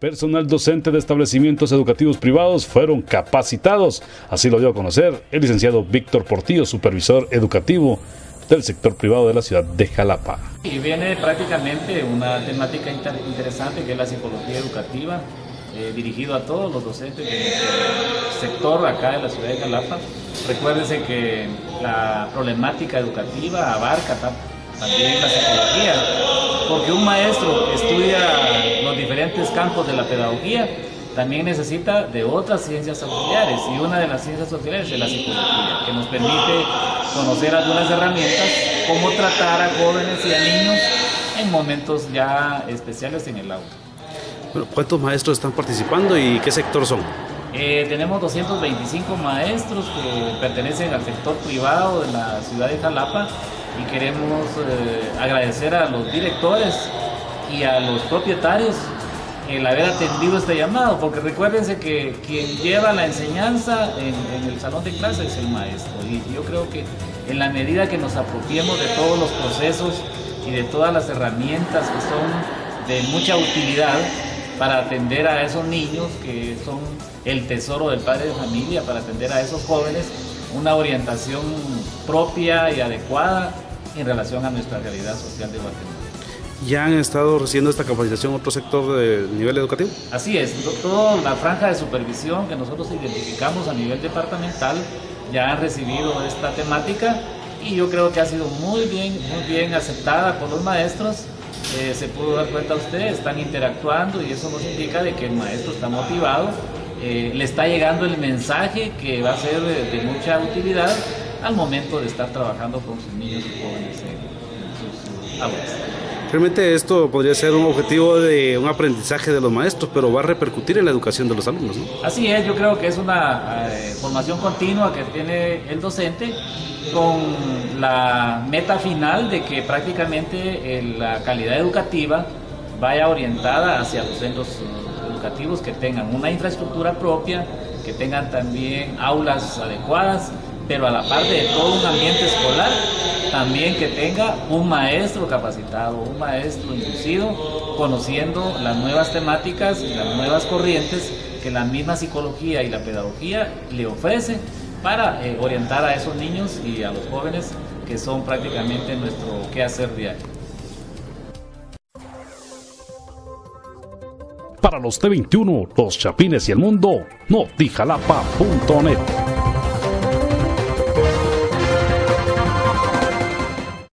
Personal docente de establecimientos educativos privados fueron capacitados. Así lo dio a conocer el licenciado Víctor Portillo, supervisor educativo del sector privado de la ciudad de Jalapa. Y viene prácticamente una temática interesante que es la psicología educativa, dirigido a todos los docentes del sector acá de la ciudad de Jalapa. Recuérdense que la problemática educativa abarca también la psicología, porque un maestro que estudia los diferentes campos de la pedagogía también necesita de otras ciencias auxiliares, y una de las ciencias auxiliares es la psicología, que nos permite conocer algunas herramientas, cómo tratar a jóvenes y a niños en momentos ya especiales en el aula. Bueno, ¿cuántos maestros están participando y qué sector son? Tenemos 225 maestros que pertenecen al sector privado de la ciudad de Jalapa, y queremos agradecer a los directores y a los propietarios el haber atendido este llamado, porque recuérdense que quien lleva la enseñanza en el salón de clase es el maestro, y yo creo que en la medida que nos apropiemos de todos los procesos y de todas las herramientas que son de mucha utilidad para atender a esos niños que son el tesoro del padre de familia, para atender a esos jóvenes una orientación propia y adecuada en relación a nuestra realidad social de Guatemala. ¿Ya han estado recibiendo esta capacitación en otro sector de nivel educativo? Así es, toda la franja de supervisión que nosotros identificamos a nivel departamental ya han recibido esta temática, y yo creo que ha sido muy bien aceptada por los maestros. Se pudo dar cuenta usted, están interactuando, y eso nos indica de que el maestro está motivado, le está llegando el mensaje que va a ser de mucha utilidad al momento de estar trabajando con sus niños y jóvenes en sus aulas. Realmente esto podría ser un objetivo de un aprendizaje de los maestros, pero va a repercutir en la educación de los alumnos, ¿no? Así es, yo creo que es una formación continua que tiene el docente, con la meta final de que prácticamente la calidad educativa vaya orientada hacia los centros educativos que tengan una infraestructura propia, que tengan también aulas adecuadas, pero a la par de todo un ambiente escolar, también que tenga un maestro capacitado, un maestro inducido, conociendo las nuevas temáticas y las nuevas corrientes que la misma psicología y la pedagogía le ofrece para orientar a esos niños y a los jóvenes que son prácticamente nuestro quehacer diario. Para los T21, los Chapines y el mundo, notijalapa.net.